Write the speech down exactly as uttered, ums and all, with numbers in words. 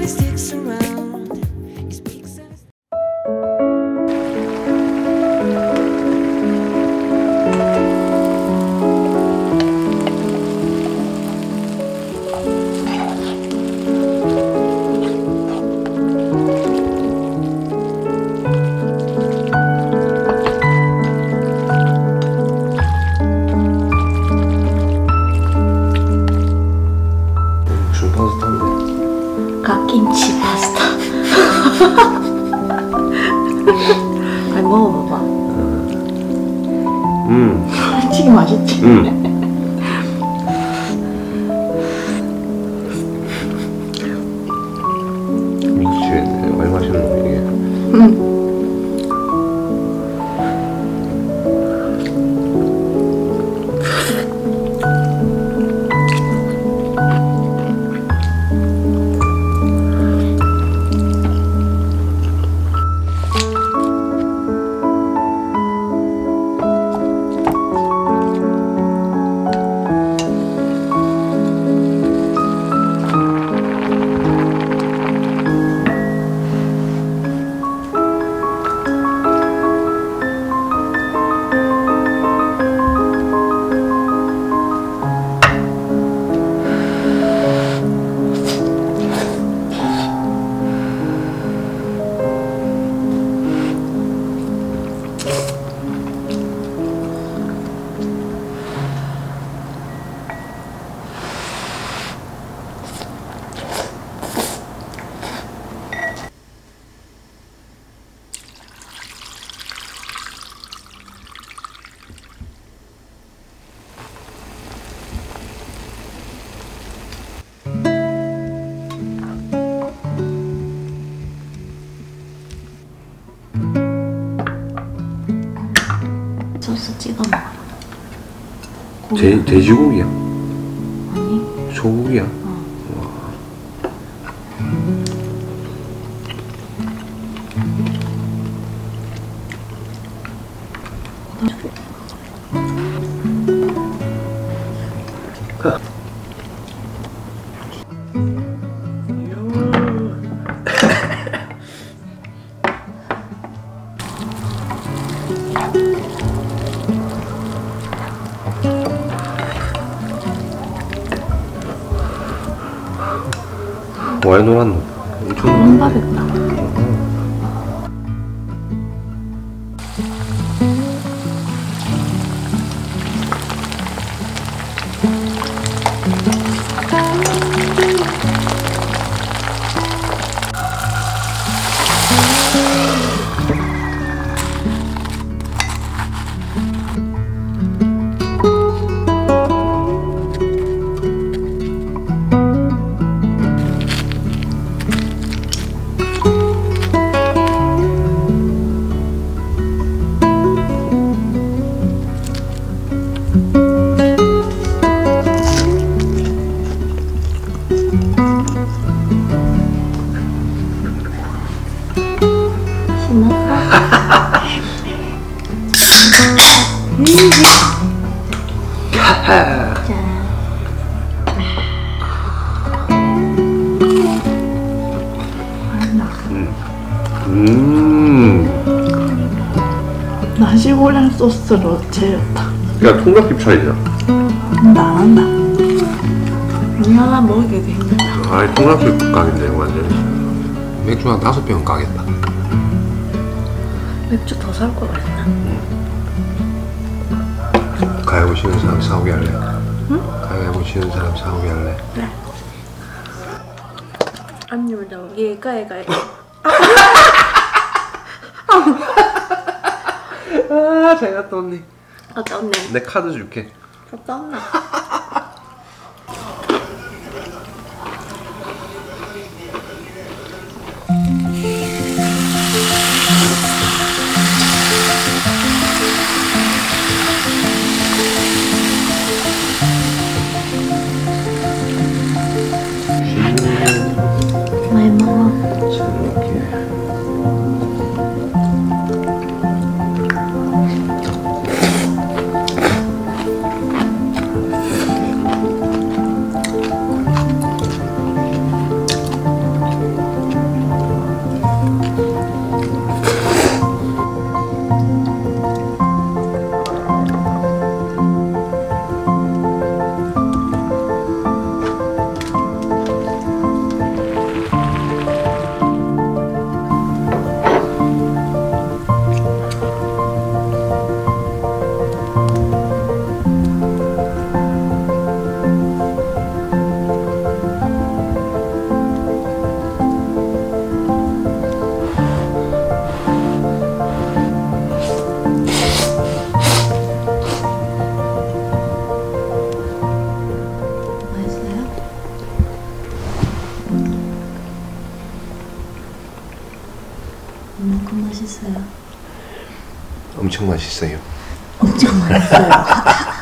he sticks around. He speaks and 갓김치 파스타. 아니 먹어봐봐. 음. 솔직히 맛있지? 음. 미치겠네. 많이 맛있는 거 이게. 응. 소스 찍어 먹어. 돼, 돼지고기야? 아니. 소고기야? 어. 와. 왜 놀았노? 엄청 밥했다. 음. 나시고랑 소스로 재웠다. 야, 통닭집 차이잖아. 근데 안 한다. 이 하나 먹기도 힘들다. 아이, 통닭집 가게인데 완전. 맥주 한 다섯 병 가겠다. 맥주 더 살 거 같나? 가위바위보 치는 사람 사오게 할래? 응? 가위바위보 치는 사람 사오게 할래? 그래. 아니면 저기 가위가위. 아, 잘 갔다 왔네. 갔다 왔네. 내 카드 줄게. 갔다 왔나? 많이 먹어. 얼만큼 맛있어요? 엄청 맛있어요. 엄청 맛있어요. 하-